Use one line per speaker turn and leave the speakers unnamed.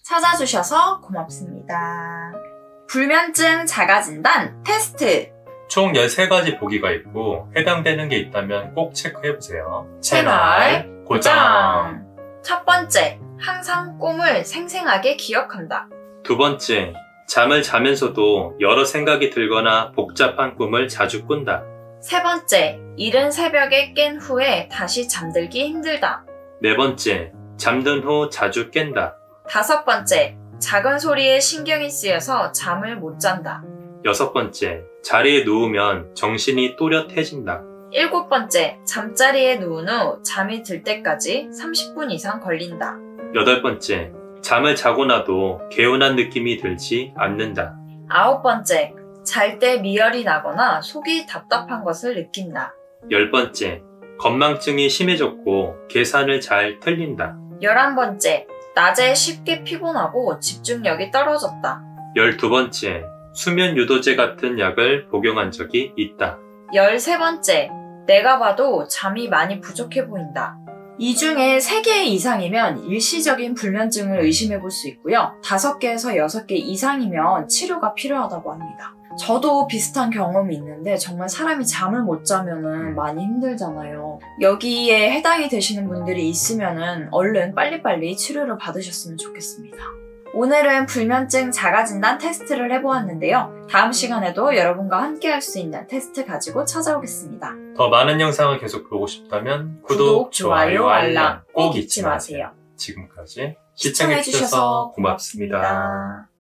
찾아주셔서 고맙습니다. 불면증 자가진단 테스트!
총 13가지 보기가 있고 해당되는 게 있다면 꼭 체크해보세요.
채널 고정! 첫 번째, 항상 꿈을 생생하게 기억한다.
두 번째, 잠을 자면서도 여러 생각이 들거나 복잡한 꿈을 자주 꾼다.
세 번째, 이른 새벽에 깬 후에 다시 잠들기 힘들다.
네 번째, 잠든 후 자주 깬다.
다섯 번째, 작은 소리에 신경이 쓰여서 잠을 못 잔다.
여섯 번째, 자리에 누우면 정신이 또렷해진다.
일곱 번째, 잠자리에 누운 후 잠이 들 때까지 30분 이상 걸린다.
여덟 번째, 잠을 자고 나도 개운한 느낌이 들지 않는다.
아홉 번째, 잘 때 미열이 나거나 속이 답답한 것을 느낀다.
열 번째, 건망증이 심해졌고 계산을 잘 틀린다.
11번째, 낮에 쉽게 피곤하고 집중력이 떨어졌다.
12번째, 수면 유도제 같은 약을 복용한 적이 있다.
13번째, 내가 봐도 잠이 많이 부족해 보인다. 이 중에 3개 이상이면 일시적인 불면증을 의심해 볼 수 있고요. 5개에서 6개 이상이면 치료가 필요하다고 합니다. 저도 비슷한 경험이 있는데 정말 사람이 잠을 못 자면은 많이 힘들잖아요. 여기에 해당이 되시는 분들이 있으면은 얼른 빨리빨리 치료를 받으셨으면 좋겠습니다. 오늘은 불면증 자가진단 테스트를 해보았는데요. 다음 시간에도 여러분과 함께 할 수 있는 테스트 가지고 찾아오겠습니다.
더 많은 영상을 계속 보고 싶다면 구독, 좋아요, 알람 꼭 잊지 마세요. 지금까지 시청해주셔서 고맙습니다.